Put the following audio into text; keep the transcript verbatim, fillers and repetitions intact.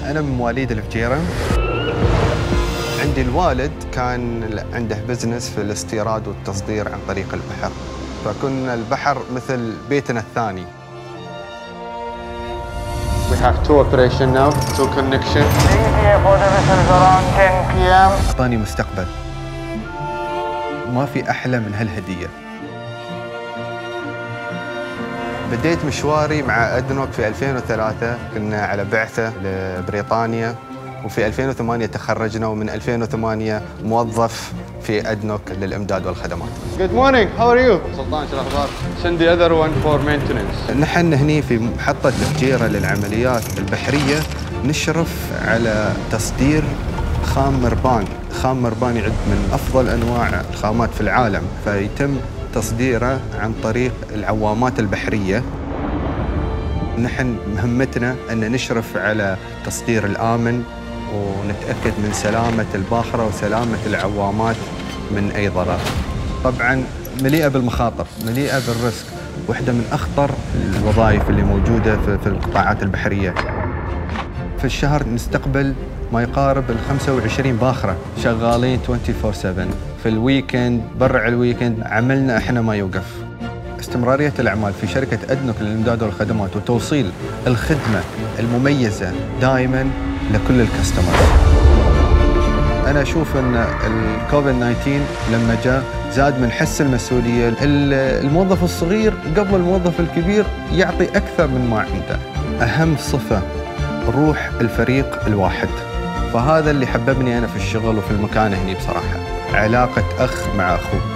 أنا من مواليد الفجيرة. عندي الوالد كان عنده بزنس في الاستيراد والتصدير عن طريق البحر، فكنا البحر مثل بيتنا الثاني. We have two operation now, two connection. أعطاني مستقبل. ما في أحلى من هالهدية. بديت مشواري مع أدنوك في ألفين وثلاثة، كنا على بعثة لبريطانيا، وفي ألفين وثمانية تخرجنا، ومن ألفين وثمانية موظف في أدنوك للإمداد والخدمات. Good morning, how are you? سلطان شو الأخبار؟ Send the other one for maintenance. نحن هني في محطة الفجيرة للعمليات البحرية نشرف على تصدير خام مربان. خام مربان يعد من أفضل أنواع الخامات في العالم، فيتم تصديره عن طريق العوامات البحرية. نحن مهمتنا أن نشرف على تصدير الآمن ونتأكد من سلامة الباخرة وسلامة العوامات من أي ضرر. طبعاً مليئة بالمخاطر، مليئة بالريسك، واحدة من أخطر الوظائف اللي موجودة في القطاعات البحرية. في الشهر نستقبل ما يقارب ال خمسة وعشرين باخرة شغالين أربعة وعشرين سبعة. في الويكند، برع الويكند، عملنا احنا ما يوقف. استمرارية الأعمال في شركة أدنوك للإمداد والخدمات وتوصيل الخدمة المميزة دائماً لكل الكاستمر. أنا أشوف أن الكوفيد تسعة عشر لما جاء زاد من حس المسؤولية. الموظف الصغير قبل الموظف الكبير يعطي أكثر من ما عنده. أهم صفة روح الفريق الواحد، فهذا اللي حببني أنا في الشغل وفي المكان هني بصراحة. علاقة أخ مع أخوه.